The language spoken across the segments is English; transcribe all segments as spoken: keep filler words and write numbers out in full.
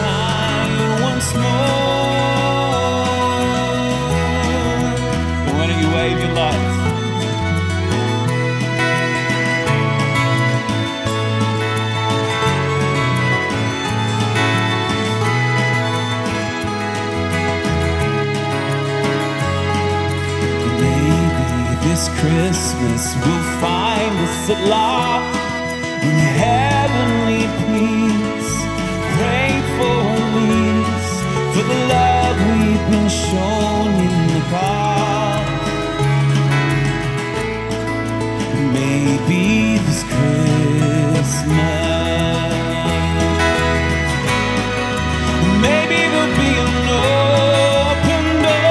shine once more. Why don't you wave your lights? This Christmas will find us at last in heavenly peace. Pray for release for the love we've been shown in the past. Maybe this Christmas, maybe there'll be an open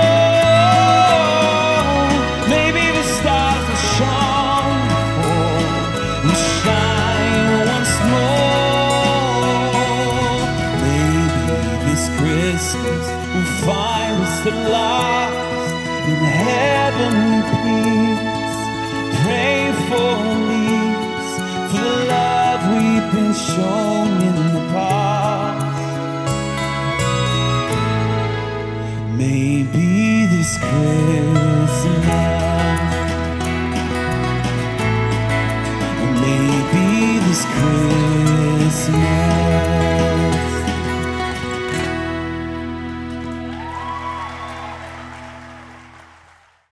door. Maybe the stars will shine before and shine once more. Maybe this Christmas will find us at last in heavenly peace. Pray for release for the love we've been shown in the past. Maybe this Christmas